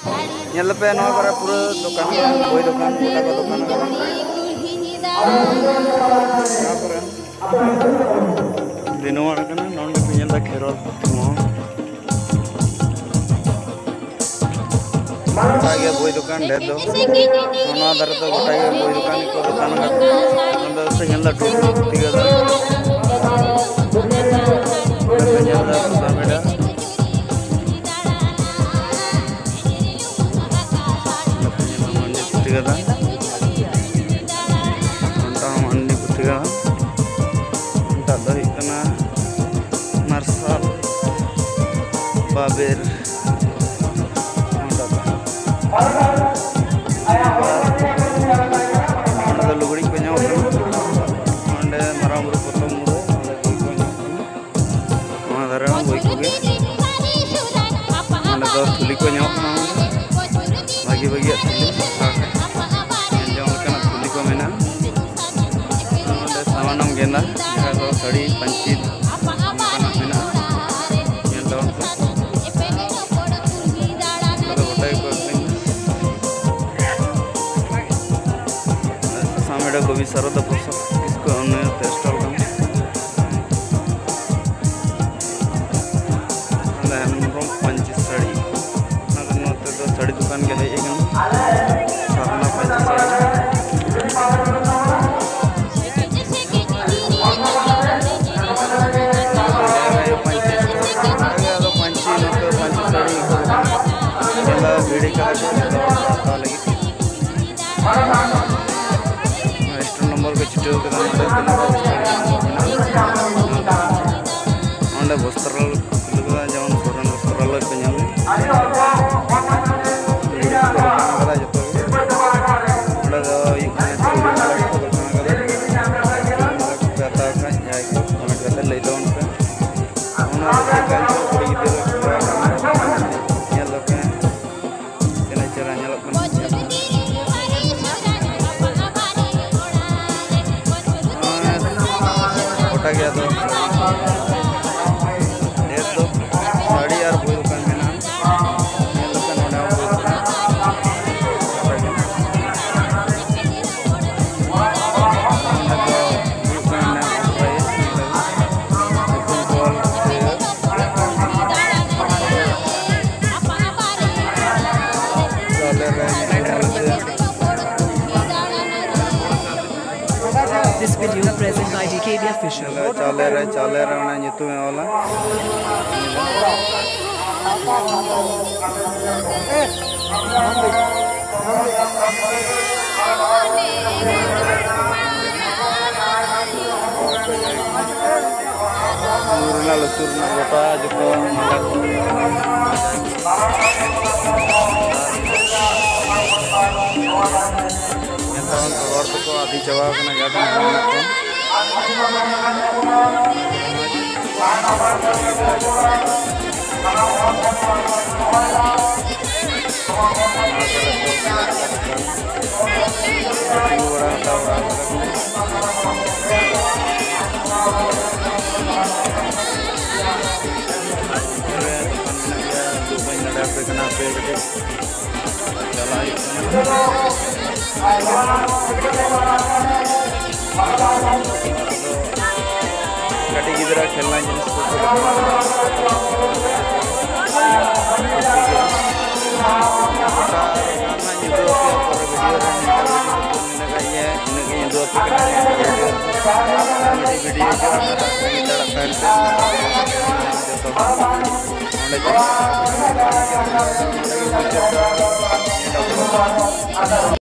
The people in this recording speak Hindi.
Nyala pe no para pura dukan boy dukan kita ko dukan dinawar kana non pinyal da kherol mo gotaage boy dukan de do ona dar to gotaage boy dukan ko dukan onda se nyala tu tiga da nyala sameda కదా అంతా మంది పుట్టిగా ఉంటుంది ఇక్కడ నర్సాల్ బాబేర్ ఉంటుంది lugurik punya orang ada maramburu potong ada orang boy kuge ada kau tulik punya orang bagi-bagi genda kalau sari pancit makanan mina yang tahun tu kalau botai ko sampai ada gobi sarada posa इसको हमने टेस्ट कर ada हम pancit sari नागर नोते तो sari दुकान के है एक sarna pancit sari restaurant number के चिट्ठी अंडे वस्त्राल जमन सोरन वस्त्राल गया तो डेढ़ तो साड़ी यार कोई दुकान में ना ये दुकान होने वाला दुकान है भाई This video present by DKB Official. चले रहे उन्हें नीतू में वाला surna kota juga makan yang tahun keluar tu kok adi Jawa kena jadi कटी गिदरा खेलना जिनिस को वीडियो